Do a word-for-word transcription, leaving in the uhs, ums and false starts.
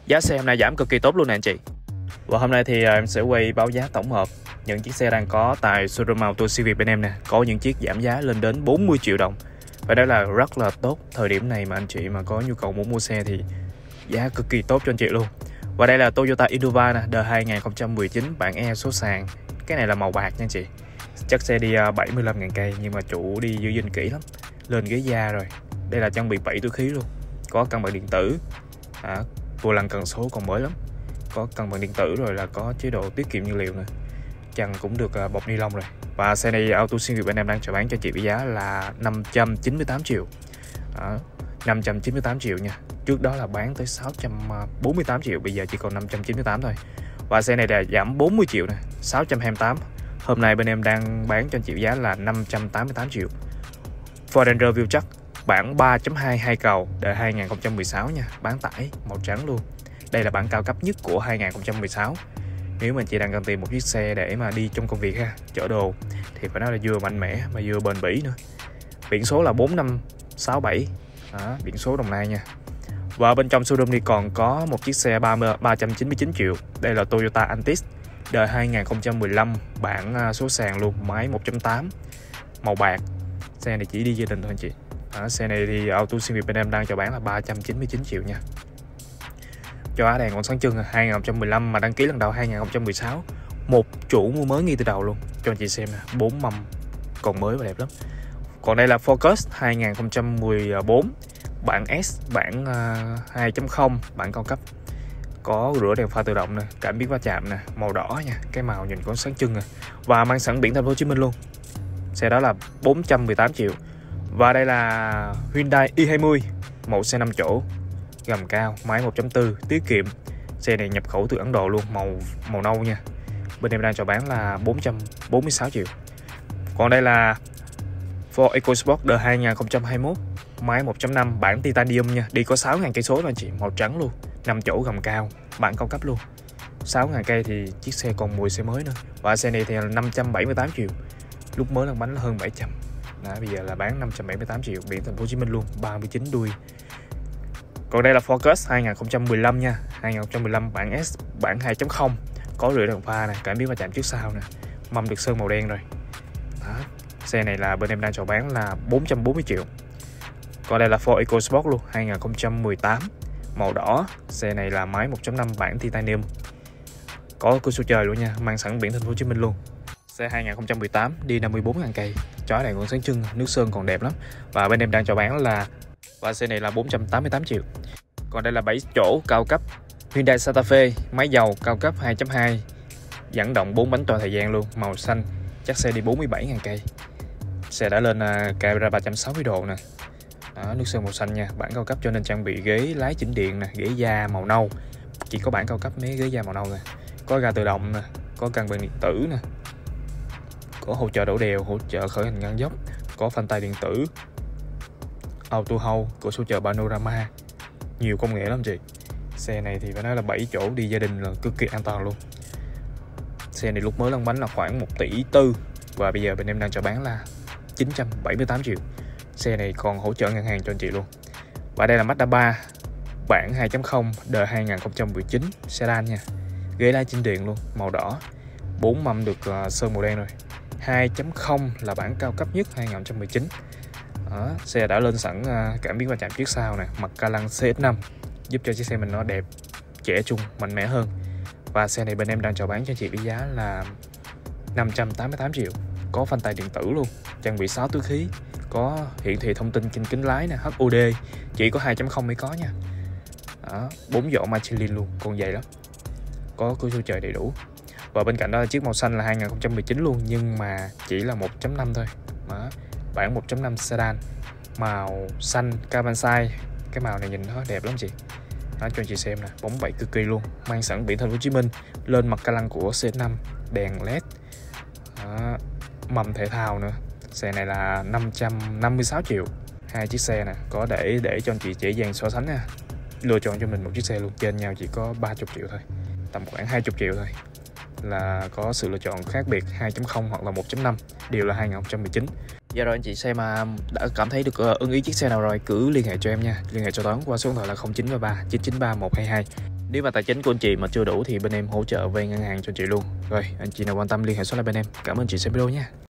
Giá xe hôm nay giảm cực kỳ tốt luôn nè anh chị. Và hôm nay thì em sẽ quay báo giá tổng hợp những chiếc xe đang có tại showroom Auto Siêu Việt bên em nè. Có những chiếc giảm giá lên đến bốn mươi triệu đồng. Và đó là rất là tốt. Thời điểm này mà anh chị mà có nhu cầu muốn mua xe thì giá cực kỳ tốt cho anh chị luôn. Và đây là Toyota Innova nè, đời hai không một chín, bản E số sàn. Cái này là màu bạc nha anh chị. Chắc xe đi bảy mươi lăm nghìn cây nhưng mà chủ đi giữ gìn kỹ lắm. Lên ghế da rồi. Đây là trang bị bảy túi khí luôn. Có cân bằng điện tử. À, vô lăng cần số còn mới lắm. Có cân bằng điện tử rồi là có chế độ tiết kiệm nhiên liệu nữa. Chân cũng được bọc ni lông rồi. Và xe này Auto Siêu Việt bên em đang chào bán cho chị với giá là năm trăm chín mươi tám triệu. Đó, năm trăm chín mươi tám triệu nha. Trước đó là bán tới sáu trăm bốn mươi tám triệu, bây giờ chỉ còn năm trăm chín mươi tám thôi. Và xe này là giảm bốn mươi triệu nè, sáu trăm hai mươi tám. Hôm nay bên em đang bán cho anh chị với giá là năm trăm tám mươi tám triệu. Ford Ranger Wheeltrack bản ba chấm hai hai cầu đời hai không một sáu nha, bán tải màu trắng luôn. Đây là bản cao cấp nhất của hai không một sáu. Nếu mà chị đang cần tìm một chiếc xe để mà đi trong công việc ha, chở đồ thì phải nói là vừa mạnh mẽ mà vừa bền bỉ nữa. Biển số là bốn năm sáu bảy. Đó, biển số Đồng Nai nha. Và bên trong showroom thì còn có một chiếc xe ba trăm chín mươi chín triệu. Đây là Toyota Altis đời hai không một lăm, bản số sàn luôn, máy một chấm tám, màu bạc. Xe này chỉ đi gia đình thôi anh chị. Đó, xe này thì Auto Siêu Việt bên em đang chào bán là ba trăm chín mươi chín triệu nha. Cho á đèn còn sáng trưng hai không một lăm mà đăng ký lần đầu hai không một sáu. Một chủ mua mới ngay từ đầu luôn. Cho anh chị xem nè, bốn mâm còn mới và đẹp lắm. Còn đây là Focus hai không một bốn, bản S, bản uh, hai chấm không, bản cao cấp. Có rửa đèn pha tự động nè, cảm biến va chạm nè, màu đỏ nha, cái màu nhìn có sáng trưng nè. Và mang sẵn biển Thành phố Hồ Chí Minh luôn. Xe đó là bốn trăm mười tám triệu. Và đây là Hyundai i hai mươi, mẫu xe năm chỗ, gầm cao, máy một chấm bốn, tiết kiệm. Xe này nhập khẩu từ Ấn Độ luôn, màu màu nâu nha. Bên em đang chào bán là bốn trăm bốn mươi sáu triệu. Còn đây là Ford EcoSport đời hai không hai mốt, máy một chấm năm, bản titanium nha, đi có sáu nghìn cây số thôi anh chị, màu trắng luôn, năm chỗ gầm cao, bản cao cấp luôn. sáu nghìn cây thì chiếc xe còn mùi xe mới nữa. Và xe này thì là năm trăm bảy mươi tám triệu. Lúc mới lần bánh là hơn bảy trăm. Đó, bây giờ là bán năm trăm bảy mươi tám triệu, biển Thành phố Hồ Chí Minh luôn, ba mươi chín đuôi. Còn đây là Focus hai không một lăm nha, hai không một lăm, bản S, bản hai chấm không, có rưỡi đèn pha này, cảm biến va chạm trước sau nè, mâm được sơn màu đen rồi. Đó, xe này là bên em đang chào bán là bốn trăm bốn mươi triệu. Còn đây là Ford EcoSport luôn, hai không một tám, màu đỏ. Xe này là máy một chấm năm, bản titanium, có cửa sổ trời luôn nha, mang sẵn biển Thành phố Hồ Chí Minh luôn. Xe hai không một tám đi năm mươi bốn nghìn cây, chói đèn còn sáng trưng, nước sơn còn đẹp lắm. Và bên em đang chào bán là, và xe này là bốn trăm tám mươi tám triệu. Còn đây là bảy chỗ cao cấp Hyundai Santa Fe, máy dầu cao cấp hai chấm hai, dẫn động bốn bánh toàn thời gian luôn, màu xanh, chắc xe đi bốn mươi bảy nghìn cây. Xe đã lên uh, camera ba trăm sáu mươi độ nè. Đó, nước sơn màu xanh nha, bản cao cấp cho nên trang bị ghế lái chỉnh điện nè, ghế da màu nâu. Chỉ có bản cao cấp mấy ghế da màu nâu nè. Có ga tự động nè, có cân bằng điện tử nè, có hỗ trợ đổ đèo, hỗ trợ khởi hành ngang dốc, có phanh tay điện tử, auto hold, cửa sổ chở panorama, nhiều công nghệ lắm chị. Xe này thì phải nói là bảy chỗ đi gia đình là cực kỳ an toàn luôn. Xe này lúc mới lăn bánh là khoảng một tỷ tư và bây giờ bên em đang chào bán là chín trăm bảy mươi tám triệu. Xe này còn hỗ trợ ngân hàng cho anh chị luôn. Và đây là Mazda ba, bản hai chấm không, đời hai không một chín, sedan nha, ghế lái chỉnh điện luôn, màu đỏ, bốn mâm được uh, sơn màu đen rồi. hai chấm không là bản cao cấp nhất hai không một chín. Đó, xe đã lên sẵn uh, cảm biến va chạm trước sau nè, mặt ca lăng xê ét năm, giúp cho chiếc xe mình nó đẹp, trẻ trung, mạnh mẽ hơn. Và xe này bên em đang chào bán cho chị với giá là năm trăm tám mươi tám triệu. Có phanh tay điện tử luôn, trang bị sáu túi khí, có hiển thị thông tin trên kính lái nè, hát o đê, chỉ có hai chấm không mới có nha. Đó, bốn vỏ Michelin luôn, còn dày lắm, có cửa sổ trời đầy đủ. Và bên cạnh đó là chiếc màu xanh là hai không một chín luôn, nhưng mà chỉ là một chấm năm thôi. Đó, bản một chấm năm sedan, màu xanh carbon, cái màu này nhìn nó đẹp lắm chị. Đó, cho anh chị xem nè, bóng bẩy cực kỳ luôn, mang sẵn biển Thành phố Hồ Chí Minh, lên mặt ca lăng của xê ét năm, đèn led. Đó, mâm thể thao nữa. Xe này là năm trăm năm mươi sáu triệu. Hai chiếc xe nè, có để để cho anh chị dễ dàng so sánh nha. Lựa chọn cho mình một chiếc xe luôn, trên nhau chỉ có ba mươi triệu thôi, tầm khoảng hai mươi triệu thôi là có sự lựa chọn khác biệt, hai chấm không hoặc là một chấm năm, đều là hai không một chín. Dạ rồi anh chị xem mà đã cảm thấy được ưng ý chiếc xe nào rồi cứ liên hệ cho em nha. Liên hệ cho Toán qua số điện thoại là không chín ba ba chín chín ba một hai hai. Nếu mà tài chính của anh chị mà chưa đủ thì bên em hỗ trợ vay ngân hàng cho chị luôn. Rồi, anh chị nào quan tâm liên hệ số lại bên em. Cảm ơn chị xem video nha.